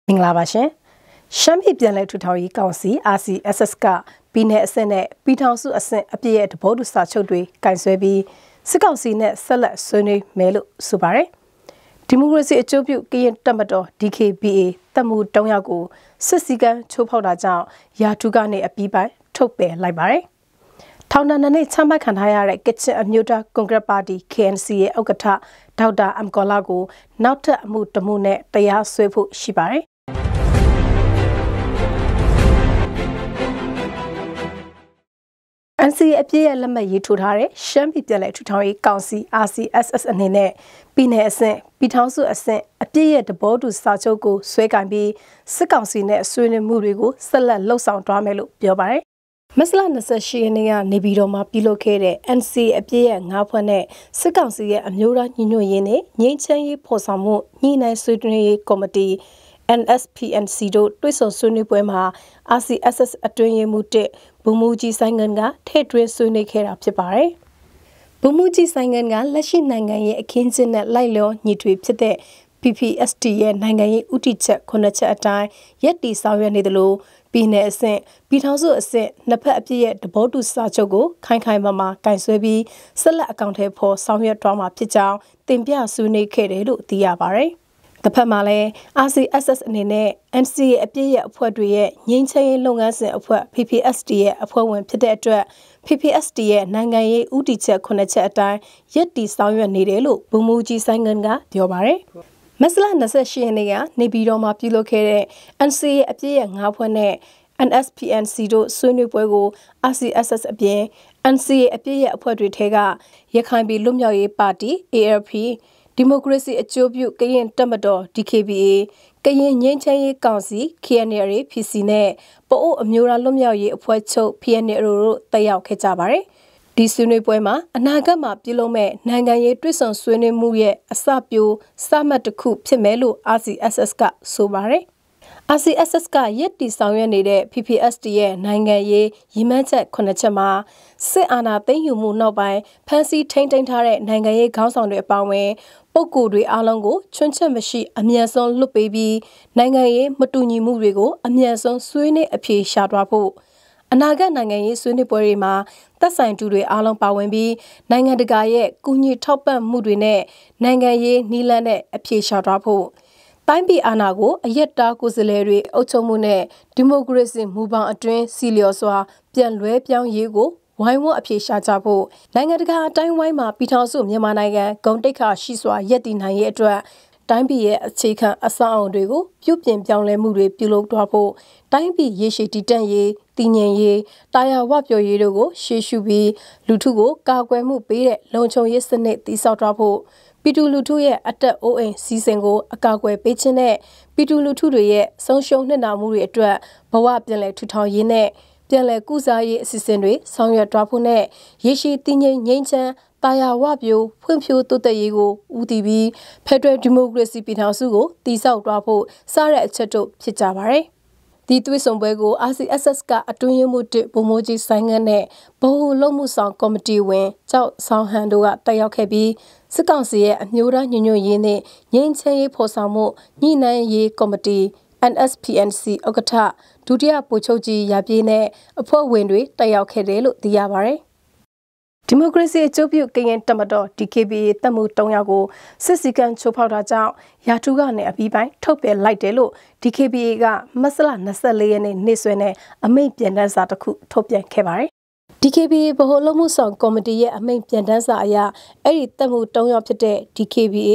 မင်္ဂလာပါရှင်ရှမ်းပြည်ပြန်လည်ထူထောင်ရေးကောင်စီ RCSS ကပြည်내အဆင့်နဲ့ပြည်ထောင်စုအဆင့်အပြည့်ရဲ့သဘောတူစာချုပ်တွေကင်ဆယ်ပြီးစစ်ကောင်စီနဲ့ဆက်လက်ဆွေးနွေးမယ်လို့ဆိုပါတယ်ဒီမိုကရေစီအကျိုးပြုကရင်တပ်မတော် DKBA တပ်မှု3ယောက်ကိုစစ်စည်းကမ်းချိုးဖောက်တာကြောင့်ရာထူးကနေအပြီးပိုင်းထုတ်ပယ်လိုက်ပါတယ်ထောင်ဒဏ်နဲ့ချမှတ်ခံထားရတဲ့ကချင်အမျိုးသားကွန်ဂရက်ပါတီ KNC ရဲ့ဥက္ကဋ္ဌဒေါက်တာအမ်ကောလာကိုနောက်ထပ်အမှုတစ်မှုနဲ့တရားစွဲဖို့ရှိပါတယ်NCA အပြည့်ရဲ့လက်မှတ်ရေးထိုးထားတဲ့ရှမ်းပြည်ပြည်နယ်ထူထောင်ရေးကောင်စီ RCSS အနေနဲ့ပြည်내အဆင့်ပြည်ထောင်စုအဆင့်အပြည့်ရဲ့သဘောတူစာချုပ်ကိုဆွဲကင်ပြီးစစ်ကောင်စီနဲ့ဆွေးနွေးမှုတွေကိုဆက်လက်လှုပ်ဆောင်သွားမယ်လို့ပြောပါတယ်မက်စလာ28ရက်နေ့ကနေပြည်တော်မှာပြုလုပ်ခဲ့တဲ့ NCA အပြည့်ရဲ့9ဖွဲ့နဲ့စစ်ကောင်စီရဲ့အမျိုးသားညီညွတ်ရေးနဲ့ငြိမ်းချမ်းရေးဖော်ဆောင်မှုညှိနှိုင်းဆွေးနွေးရေးကော်မတီ NSPNC တို့တွဲဆုံဆွေးနွေးပွဲမှာ RCSS အတွင်းရေးမှူး1ဗိုလ်မှူးကြီးဆိုင်ငန်းကထည့်သွင်းဆွေးနွေးခဲ့တာဖြစ်ပါတယ်။ဗိုလ်မှူးကြီးဆိုင်ငန်းကလက်ရှိနိုင်ငံရဲ့အခင်းကျင်းနဲ့လိုက်လျောညီထွေဖြစ်တဲ့ PPST ရဲ့နိုင်ငံရေးဥတီချက်9ချက်အတိုင်းရက်တီဆောင်ရွက်နေတယ်လို့ပြည်내အဆင့်ပြည်ထောင်စုအဆင့်နှစ်ဖက်အပြည့်ရဲ့သဘောတူစာချုပ်ကိုခိုင်ခိုင်မာမာကင်ဆယ်ပြီးဆက်လက်အကောင့်ထဲပေါ်ဆောင်ရွက်သွားမှာဖြစ်ကြောင်းတင်ပြဆွေးနွေးခဲ့တယ်လို့သိရပါတယ်။တစ်ဖက်မှာလည်း RCSS အနေနဲ့ NCA အပြည့်ရဲ့အဖွဲ့တွေရဲ့ငြိမ်းချမ်းရေးလုပ်ငန်းစဉ်အဖွဲ့ PPST ရဲ့အဖွဲ့ဝင်ဖြစ်တဲ့အတွက် PPST ရဲ့နိုင်ငံရေးဥတီချက်9ချက်အတိုင်းရက်တီဆောင်ရွက်နေတယ်လို့ဗိုလ်မှူးကြီးဆိုင်ငန်းကပြောပါတယ်။မက်စလာ28ရက်နေ့ကနေပြည်တော်မှာပြုလုပ်ခဲ့တဲ့ NCA အပြည့်ရဲ့9ဖွဲ့နဲ့ NSPNC တို့ဆွေးနွေးပွဲကို RCSS အပြင် NCA အပြည့်ရဲ့အဖွဲ့တွေထဲကရခိုင်ပြည်လွတ်မြောက်ရေးပါတီ ALPဒီမိုကရေစီအကျိုးပြုကရင်တပ်မတော် DKBA ကရင်ငြိမ်းချမ်းရေးကောင်စီ KNL PC နဲ့ပအို့အမျိုးသားလွတ်မြောက်ရေးအဖွဲ့ချုပ် PNL တို့တက်ရောက်ခဲ့ကြပါတယ်။ဒီဆွေးနွေးပွဲမှာအနာဂတ်မှာပြုလုပ်မဲ့နိုင်ငံရေးတွဲဆောင်ဆွေးနွေးမှုရဲ့အစပျိုးစမှတ်တစ်ခုဖြစ်မယ်လို့ RCSS ကဆိုပါတယ်။ RCSS ကရက်တီဆောင်ရွက်နေတဲ့ PPST ရဲ့နိုင်ငံရေးရည်မှန်းချက်9ချက်မှာစစ်အာဏာသိမ်းယူမှုနောက်ပိုင်းဖမ်းဆီးထိန်းသိမ်းထားတဲ့နိုင်ငံရေးခေါင်းဆောင်တွေအပါအဝင်ပုဂ္ဂိုလ်တွေအားလုံးကိုချွင်းချက်မရှိအမြန်ဆုံးလွတ်ပေးပြီးနိုင်ငံရေးမတူညီမှုတွေကိုအမြန်ဆုံးဆွေးနွေးအဖြေရှာသွားဖို့အနာဂတ်နိုင်ငံရေးဆွေးနွေးပွဲတွေမှာသက်ဆိုင်သူတွေအားလုံးပါဝင်ပြီးနိုင်ငံတကာရဲ့ကူညီထောက်ပံ့မှုတွေနဲ့နိုင်ငံရေးနည်းလမ်းနဲ့အဖြေရှာသွားဖို့တိုင်းပြည်အာဏာကိုအယက်တားကိုယ်စားလှယ်တွေအုပ်ချုပ်မှုနဲ့ဒီမိုကရေစီမူပေါင်းအတွင်းစီလျော်စွာပြန်လွဲပြောင်းရေးကိုဝိုင်းဝန်းအဖြေရှာကြဖို့နိုင်ငံတကာအတိုင်းဝိုင်းမှာပြည်ထောင်စုမြန်မာနိုင်ငံဂုဏ်တိတ်ခါရှိစွာရည်တည်နိုင်ရေးအတွက်တိုင်းပြည်ရဲ့အခြေခံအဆောက်အအုံတွေကိုပြုပြင်ပြောင်းလဲမှုတွေပြုလုပ်သွားဖို့တိုင်းပြည်ရေရှည်တည်တံ့ရေးတည်ငြိမ်ရေးတာယာဝပြောရေးတို့ကိုရှေ့ရှုပြီးလူထုကိုကာကွယ်မှုပေးတဲ့လုံခြုံရေးစနစ်တည်ဆောက်သွားဖို့ပြည်သူလူထုရဲ့အသက်အိုးအိမ်စီစဉ်ကိုအကာအကွယ်ပေးခြင်းနဲ့ပြည်သူလူထုတွေရဲ့ဆုံးရှုံးနစ်နာမှုတွေအတွက်ဘဝပြန်လည်ထူထောင်ရေးနဲ့ပြန်လည်ကုစားရေးအစီအစဉ်တွေဆောင်ရွက်သွားဖို့နဲ့ရေရှည်တည်ငြိမ်ငြိမ်းချမ်းတာယာဝပြောဖွံ့ဖြိုးတိုးတက်ရေးကိုဦးတည်ပြီးဖက်ဒရယ်ဒီမိုကရေစီပြည်ထောင်စုကိုတည်ဆောက်သွားဖို့စတဲ့အချက်တို့ဖြစ်ကြပါတယ်ဒီသွေးဆောင်ပွဲကို RCSS ကအတွင်းရေးမှူး1ဗိုလ်မှူးကြီးဆိုင်ငန်းနဲ့ဗဟိုလုံမှုဆောင်ကော်မတီဝင်ကျောက်ဆောင်ဟန်တို့ကတက်ရောက်ခဲ့ပြီးစစ်ကောင်စီရဲ့အမျိုးသားညီညွတ်ရေးနဲ့ငြိမ်းချမ်းရေးဖော်ဆောင်မှုညှိနှိုင်းရေးကော်မတီ NSPNC ဥက္ကဋ္ဌဒုတိယဗိုလ်ချုပ်ကြီးရပြေးနဲ့အဖွဲ့ဝင်တွေတက်ရောက်ခဲ့တယ်လို့သိရပါတယ်ဒီမိုကရေစီအကျိုးပြုကရင်တပ်မတော် DKBA တပ်မှု3ယောက်ကိုစစ်စည်းကမ်းချိုးဖောက်တာကြောင့်ရာထူးကနေအပြီးပိုင်းထုတ်ပယ်လိုက်တယ်လို့ DKBA ကမက်စလာ24ရက်နေ့နေ့စွဲနဲ့အမိန့်ပြန်တမ်းစာတစ်ခုထုတ်ပြန်ခဲ့ပါတယ်။ DKBA ဗဟိုလုံမှုဆောင်ကော်မတီရဲ့အမိန့်ပြန်တမ်းစာအရအဲ့ဒီတပ်မှု3ယောက်ဖြစ်တဲ့ DKBA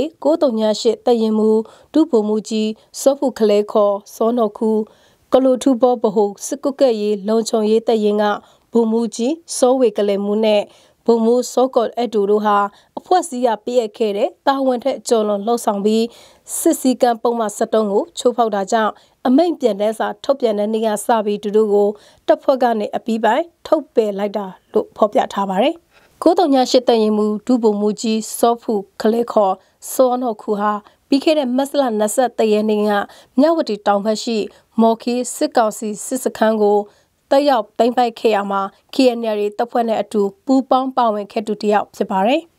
938တပ်ရင်မှုဒုဗိုလ်မှူးကြီးစောဖုခလဲခေါ်စောနော်ခူကလိုထူဘောဗဟိုစစ်ကုတ်ကဲ့ရေးလုံခြုံရေးတပ်ရင်ကဗိုလ်မှူးကြီးစောဝေကလေးမှုနဲ့ဗိုလ်မှူးစောကော့အတူတို့ဟာအဖွဲ့အစည်းကပြည့်ရခဲ့တဲ့တာဝန်ထက်ကျော်လွန်လှုပ်ဆောင်ပြီးစစ်စည်းကမ်းပုံမှန်73ကိုချိုးဖောက်တာကြောင့်အမိန့်ပြန်တဲ့စာထုတ်ပြန်တဲ့နေ့ကစပြီးသူတို့ကိုတပ်ဖွဲ့ကနေအပြီးပိုင်းထုတ်ပယ်လိုက်တာလို့ဖော်ပြထားပါတယ်။938တပ်ရင်မှုဒုဗိုလ်မှူးကြီးစောဖုခလဲခေါ်စောနော်ခူဟာပြီးခဲ့တဲ့မက်စလာ23ရက်နေ့ကမြဝတီတောင်ဘက်ရှိမော်ခီစစ်ကောင်စီစစ်စခန်းကိုတက်ရောက်သိမ်းပိုက်ခဲ့ရမှာ KNL တပ်ဖွဲ့နဲ့အတူပူးပေါင်းပါဝင်ခဲ့သူတယောက်ဖြစ်ပါတယ်။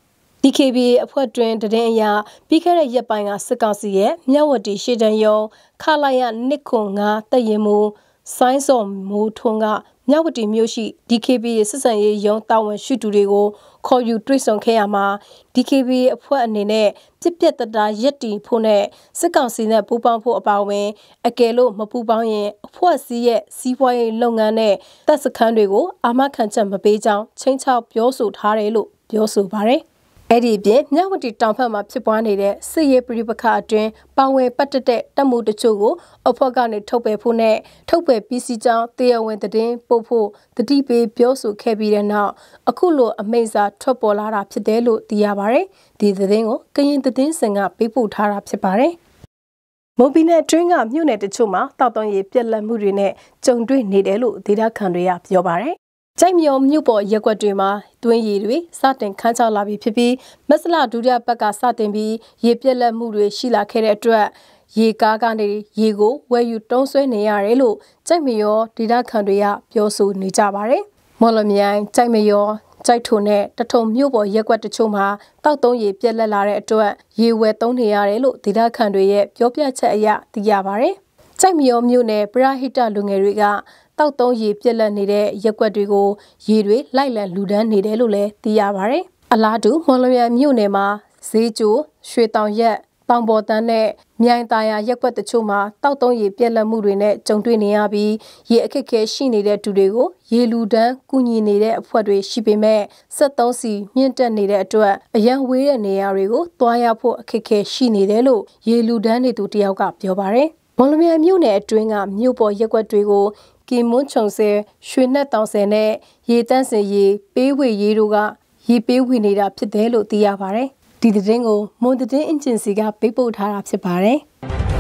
DKB အဖွဲ့တွင်တရင်အရာပြီးခဲ့တဲ့ရက်ပိုင်းကစစ်ကောင်စီရဲ့မြဝတီရှေ့တန်းရုံးခလာရနစ်ခွန်9တရင်မူဆိုင်းစော်မိုးထွန်းကမြဝတီမြို့ရှိ DKB စစ်စံရေးရုံးတာဝန်ရှိသူတွေကိုခေါ်ယူတွေ့ဆုံခဲ့ရမှာ DKB အဖွဲ့အနေနဲ့ပြစ်ပြတ်တတာရက်တီဖို့နဲ့စစ်ကောင်စီနဲ့ပူးပေါင်းဖို့အပါအဝင်အကယ်လို့မပူးပေါင်းရင်အဖွဲ့အစည်းရဲ့စီးပွားရေးလုပ်ငန်းနဲ့တပ်စခန်းတွေကိုအာမခံချက်မပေးကြောင်းချင်းချောက်ပြောဆိုထားတယ်လို့ပြောဆိုပါတယ်အဲ့ဒီပြင်မြဝတီတောင်ဘက်မှာဖြစ်ပွားနေတဲ့စစ်ရေးပြည်ပခါအတွင်းပါဝင်ပတ်သက်တဲ့တပ်မှုတချို့ကိုအဖွဲ့ကနေထုတ်ပယ်ဖို့နဲ့ထုတ်ပယ်ပြီးစီကြောင်းတရားဝင်သတင်းပို့ဖို့တတိပေးပြောဆိုခဲ့ပြီးတဲ့နောက်အခုလိုအမိန့်စာထွက်ပေါ်လာတာဖြစ်တယ်လို့သိရပါတယ်ဒီသတင်းကိုကရင်သတင်းစင်ကပေးပို့ထားတာဖြစ်ပါတယ်မွန်ပြည်နယ်အတွင်းကမြို့နယ်တချို့မှာတောက်တုံးရည်ပြက်လက်မှုတွေနဲ့ကြုံတွေ့နေတယ်လို့ဒေသခံတွေကပြောပါတယ်ကြိုက်မြော်မြို့ပေါ်ရက်ကွက်တွေမှာတွင်းရည်တွေစတင်ခန်းချလာပြီးဖြစ်ပြီးမက်စလာဒုတိယပတ်ကစတင်ပြီးရေပြက်လက်မှုတွေရှိလာခဲ့တဲ့အတွက်ရေကားကနေရေကိုဝယ်ယူတုံးဆွဲနေရတယ်လို့ကြိုက်မြော်ဒေသခံတွေကပြောဆိုနေကြပါတယ်။မော်လမြိုင်ကြိုက်မြော်ကြိုက်ထုံနဲ့တထုံမြို့ပေါ်ရက်ကွက်တချို့မှာတောက်တုံးရည်ပြက်လက်လာတဲ့အတွက်ရေဝယ်သုံးနေရတယ်လို့ဒေသခံတွေရဲ့ပြောပြချက်အရသိရပါတယ်။ကြိုက်မြော်မြို့နယ်ပရဟိတလူငယ်တွေကတောက်တုံးရည်ပြက်လက်နေတဲ့ရက်ကွက်တွေကိုရေတွေလိုက်လံလူဒန်းနေတယ်လို့လည်းသိရပါတယ်။အလားတူမော်လမြိုင်မြို့နယ်မှာဈေးကျိုးရွှေတောင်ရက်တောင်ပေါ်တန်းနဲ့မြိုင်သားရရက်ကွက်တချို့မှာတောက်တုံးရည်ပြက်လက်မှုတွေနဲ့ကြုံတွေ့နေရပြီးရေအခက်အခဲရှိနေတဲ့သူတွေကိုရေလူဒန်းကူညီနေတဲ့အဖွဲ့တွေရှိပေမဲ့73စီမြင့်တက်နေတဲ့အတွက်အရန်ဝေးတဲ့နေရာတွေကိုသွားရဖို့အခက်အခဲရှိနေတယ်လို့ရေလူဒန်းနေသူတယောက်ကပြောပါတယ်။မော်လမြိုင်မြို့နယ်အတွင်းကမြို့ပေါ်ရက်ကွက်တွေကိုကီမွန်းချုံဆဲရွှေနဲ့တောင်ဆဲနဲ့ရေတန်းစင်ရေပေးဝေရေတို့ကရေပေးဝေနေတာဖြစ်တယ်လို့သိရပါတယ်။ဒီသတင်းကိုမွန်သတင်းအင်ဂျင်စီကပေးပို့ထားတာဖြစ်ပါတယ်။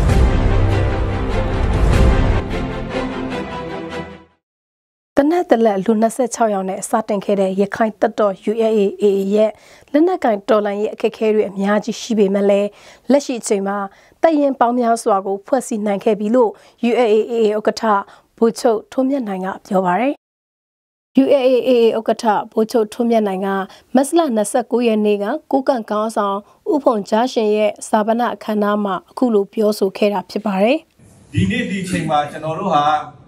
တနက်တလက်လူ26ယောက်နဲ့စတင်ခဲ့တဲ့ရခိုင်တပ်တော် UAA ရဲ့လက်နက်ကင်တော်လှန်ရေးအခက်အခဲတွေအများကြီးရှိပေမဲ့လည်းလက်ရှိအချိန်မှာတပ်ရင်ပေါင်းများစွာကိုဖွဲ့စည်းနိုင်ခဲ့ပြီလို့ UAA ဥက္ကဋ္ဌဗိုလ်ချုပ်ထွန်းမြတ်နိုင်ကပြောပါတယ်။ UAA ဥက္ကဋ္ဌဗိုလ်ချုပ်ထွန်းမြတ်နိုင်ကမတ်လ29ရက်နေ့ကကိုကန့်ကောင်းဆောင်ဥဖုံကြားရှင်ရဲ့စာပနာအခမ်းအနားမှာအခုလိုပြောဆိုခဲ့တာဖြစ်ပါတယ်။ဒီနေ့ဒီချိန်မှာကျွန်တော်တို့ဟာ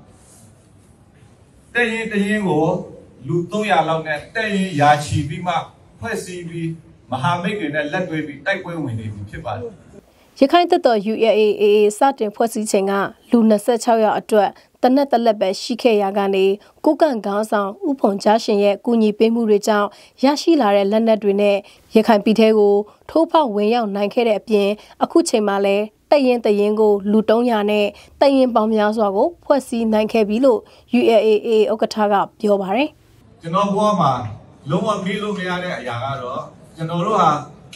တဲ့ရင်ကိုလူ300လောက်နဲ့တဲ့ရင်ရာချီပြီးမှဖွဲ့စည်းပြီးမဟာမိတ်တွေနဲ့လက်တွဲပြီးတိုက်ပွဲဝင်နေပြီဖြစ်ပါတယ်။ရခိုင်တပ်တော် UAA စတင်ဖွဲ့စည်းချိန်ကလူ26ယောက်အတွက်တနက်တလက်ပဲရှိခဲ့ရကနေကိုကန့်ကောင်းဆောင်ဥဖုံကြားရှင်ရဲ့ကူညီပေးမှုတွေကြောင့်ရရှိလာတဲ့လက်နက်တွေနဲ့ရခိုင်ပြည်ထဲကိုထိုးဖောက်ဝင်ရောက်နိုင်ခဲ့တဲ့အပြင်အခုချိန်မှာလည်းတရင်ကိုလူ300နဲ့တရင်ပေါင်းများစွာကိုဖွဲ့စည်းနိုင်ခဲ့ပြီလို့ UAA ဥက္ကဋ္ဌကပြောပါတယ်။ကျွန်တော်ဘဝမှာလုံးဝမေ့လို့မရတဲ့အရာကတော့ကျွန်တော်တို့ဟာ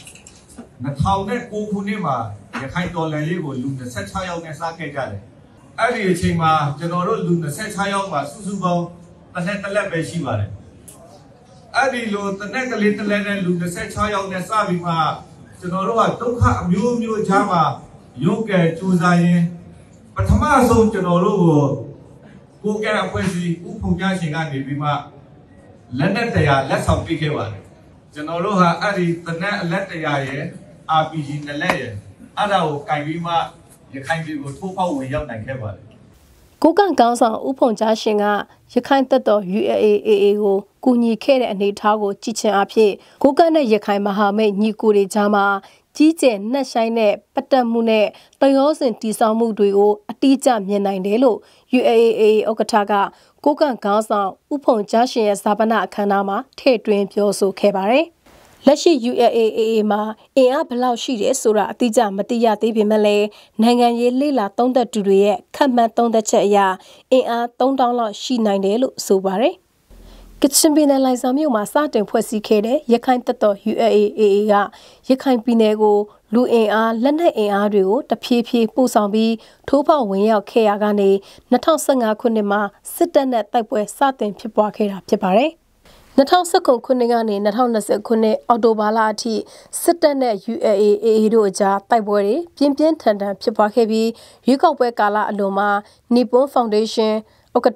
2009ခုနှစ်မှာရခိုင်တော်လှန်ရေးကိုလူ26ယောက်နဲ့စခဲ့ကြတယ်။အဲ့ဒီအချိန်မှာကျွန်တော်တို့လူ26ယောက်မှာစုစုပေါင်းတစ်နှစ်တစ်လက်ပဲရှိပါတယ်။အဲ့ဒီလိုတစ်နှစ်ကလေးတစ်လက်နဲ့လူ26ယောက်နဲ့စပြီးမှကျွန်တော်တို့ကဒုက္ခအမျိုးမျိုးကြားမှာရုပ်ကဲစူးစမ်းရင်ပထမဆုံးကျွန်တော်တို့ကိုကဲအဖွဲ့အစည်းဥဖုံကြားရှင်ကနေပြီးမှလက်နက်တရားလက်ဆောင်ပေးခဲ့ပါတယ်။ကျွန်တော်တို့ဟာအဲ့ဒီတနက်အလက်တရားရဲ့ RPG နဲ့လက်ရဲ့အဲ့ဒါကိုကင်ပြီးမှရခိုင်ပြည်ကိုထိုးဖောက်ဝင်ရောက်နိုင်ခဲ့ပါတယ်။ကိုကန့်ကောင်းဆောင်ဥဖုံကြားရှင်ကရခိုင်တပ်တော် UAA ကိုကူညီခဲ့တဲ့အနေအထားကိုကြည့်ချင်အဖြစ်ကိုကန့်နဲ့ရခိုင်မဟာမိတ်ညီကိုတွေကြားမှာကြီးကျယ်နှက်ဆိုင်တဲ့ပတ်သက်မှုနဲ့တရောစင်တည်ဆောက်မှုတွေကိုအတိအကျမြင်နိုင်တယ်လို့ UAA ဥက္ကဋ္ဌကကိုကန့်ကောင်းဆောင်ဥဖုံကြားရှင်ရဲ့ဇာပနာအခမ်းအနားမှာထည့်သွင်းပြောဆိုခဲ့ပါတယ်။လက်ရှိ UAA မှာအင်အားဘယ်လောက်ရှိတယ်ဆိုတာအတိအကျမသိရသေးပေမဲ့လည်းနိုင်ငံရေးလေ့လာသုံးသပ်သူတွေရဲ့ခန့်မှန်းသုံးသပ်ချက်အရအင်အား3000လောက်ရှိနိုင်တယ်လို့ဆိုပါတယ်။ကချင်ပြည်နယ်လိုင်ဇာမြို့မှာစတင်ဖွဲ့စည်းခဲ့တဲ့ရခိုင်တပ်တော် UAA ကရခိုင်ပြည်နယ်ကိုလူအင်အားလက်နက်အင်အားတွေကိုတဖြည်းဖြည်းပို့ဆောင်ပြီးထိုးဖောက်ဝင်ရောက်ခဲ့ရကနေ2015ခုနှစ်မှာစစ်တပ်နဲ့တိုက်ပွဲစတင်ဖြစ်ပွားခဲ့တာဖြစ်ပါတယ်။2019ခုနှစ်ကနေ2020ခုနှစ်အောက်တိုဘာလအထိစစ်တပ်နဲ့ UAA တို့အကြားတိုက်ပွဲတွေပြင်းပြင်းထန်ထန်ဖြစ်ပွားခဲ့ပြီးရွေးကောက်ပွဲကာလအလွန်မှာနီပွန်ဖောင်ဒေးရှင်းဥက္ကဋ္ဌ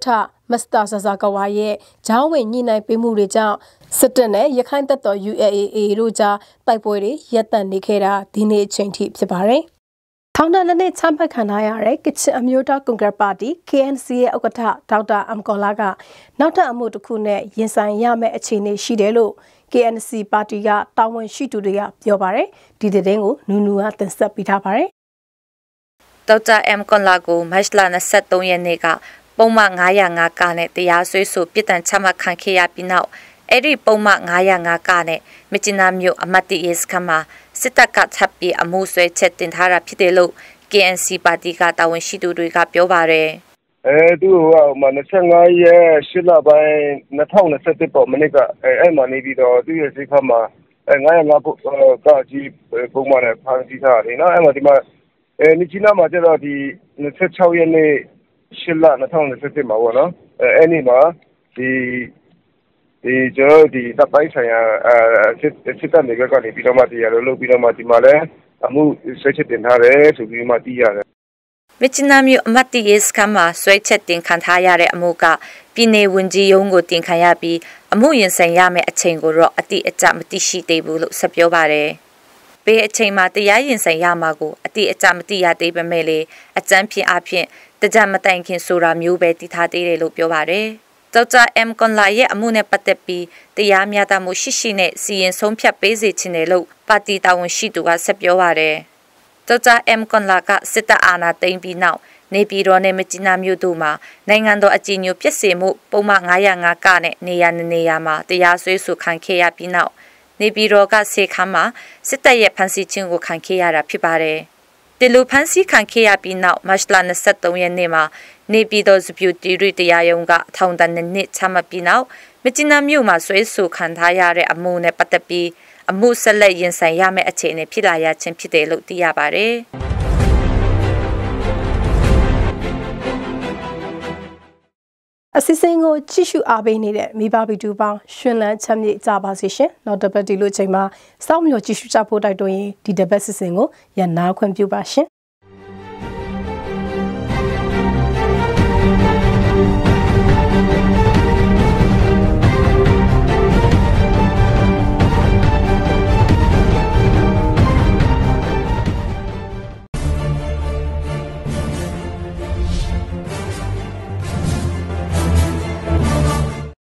Mr. Sasakawa ဂျောင်းဝင်ညှိနှိုင်းပေးမှုတွေကြောင့်စစ်တပ်နဲ့ရခိုင်တပ်တော် ULA တို့ကြားတိုက်ပွဲတွေရပ်တန့်နေခဲ့တာဒီနေ့အချိန်ထိဖြစ်ပါတယ်။ထောင်ဒဏ်နဲ့ချမှတ်ခံထားရတဲ့ကချင်အမျိုးသားကွန်ဂရက်ပါတီ KNC ရဲ့ဥက္ကဋ္ဌဒေါက်တာအမ်ကောလာကနောက်ထပ်အမှုတစ်ခုနဲ့ရင်ဆိုင်ရမယ့်အခြေအနေရှိတယ်လို့ KNC ပါတီကတာဝန်ရှိသူတွေကပြောပါတယ်။ဒီသတင်းကိုနူနူကတင်ဆက်ပေးထားပါတယ်။ဒေါက်တာအမ်ကောလာကိုမတ်လ23ရက်နေ့ကပုံမှန်905ကနဲ့တရားစွဲဆိုပြစ်ဒဏ်ချမှတ်ခံခဲ့ရပြီးနောက်အဲ့ဒီပုံမှန်905ကနဲ့မြစ်နာမြို့အမတ်တီရဲစခန်းမှာစစ်တပ်ကထပ်ပြီးအမှုဆွဲချက်တင်ထားတာဖြစ်တယ်လို့ KNC ပါတီကတာဝန်ရှိသူတွေကပြောပါတယ်သူက25ရက်8လပိုင်း2021ပေါ်မနေ့ကအဲ့မှာနေပြီးတော့သူ့ရဲ့စိတ်ဖတ်မှာ905ကကြီးပုံမှန်နဲ့ဖမ်းဆီးထားတယ်နော်အဲ့မှာဒီမှာမြစ်နာမှာကျတော့ဒီ26ရက်နေ့8လ2021မှာပေါ့နော်အဲ့ဒီမှာဒီကျွန်တော်ဒီတပ်ပိုင်းဆိုင်ရာစစ်တပ်တွေကနေပြီးတော့မှတရားလို့လုပ်ပြီးတော့မှဒီမှာလည်းအမှုဆွဲချက်တင်ထားတယ်ဆိုပြီးမှသိရတယ်မြစ်နာမြို့အမတ်တီရဲစခန်းမှာဆွဲချက်တင်ခံထားရတဲ့အမှုကပြည်내ဝန်ကြီးရုံးကိုတင်ခံရပြီးအမှုရင်ဆိုင်ရမယ့်အချိန်ကိုတော့အတိအကျမသိရှိသေးဘူးလို့ဆက်ပြောပါတယ်။ဘေးအချိန်မှာတရားရင်ဆိုင်ရမှာကိုအတိအကျမသိရသေးပေမဲ့လေအကြမ်းဖျင်းအဖြစ်တကြမတိုင်ခင်ဆိုတာမျိုးပဲတည်ထားသေးတယ်လို့ပြောပါတယ်။ဒေါက်တာအမ်ကွန်လာရဲ့အမှုနဲ့ပတ်သက်ပြီးတရားမျှတမှုရှိရှိနဲ့စီရင်ဆုံးဖြတ်ပေးစေချင်တယ်လို့ပါတီတာဝန်ရှိသူကဆက်ပြောပါတယ်။ဒေါက်တာအမ်ကွန်လာကစစ်တပ်အာဏာသိမ်းပြီးနောက်နေပြည်တော်နဲ့မြစ်နာမြို့တို့မှာနိုင်ငံတော်အကြီးအကျယ်ပြည့်စုံမှုပုံမှန်905ကနဲ့နေရာမှာတရားစွဲဆိုခံခဲ့ရပြီးနောက်နေပြည်တော်ကစေခမ်းမှာစစ်တပ်ရဲ့ဖမ်းဆီးခြင်းကိုခံခဲ့ရတာဖြစ်ပါတယ်။ဒီလိုဖမ်းဆီးခံခဲ့ရပြီးနောက်မတ်လ23ရက်နေ့မှာနေပြည်တော်စပြူတီရီတရားရုံးကထောင်ဒဏ်နှစ်ချမှတ်ပြီးနောက်မြစ်နာမြို့မှာဆွဲဆိုခံထားရတဲ့အမှုနဲ့ပတ်သက်ပြီးအမှုဆက်လက်ရင်ဆိုင်ရမယ့်အခြေအနေဖြစ်လာရခြင်းဖြစ်တယ်လို့သိရပါတယ်။အစီအစဉ်ကိုကြည့်ရှုအားပေးနေတဲ့မိဘဗီဒီယိုပေါင်းရှင်လန်းချမ်းမြေ့ကြပါစေရှင်။နောက်တစ်ပတ်ဒီလိုချိန်မှာစောင့်မျှော်ကြည့်ရှုကြဖို့တိုက်တွန်းရင်ဒီတစ်ပတ်စီစဉ်ကိုရန်နာခွင့်ပြုပါရှင်။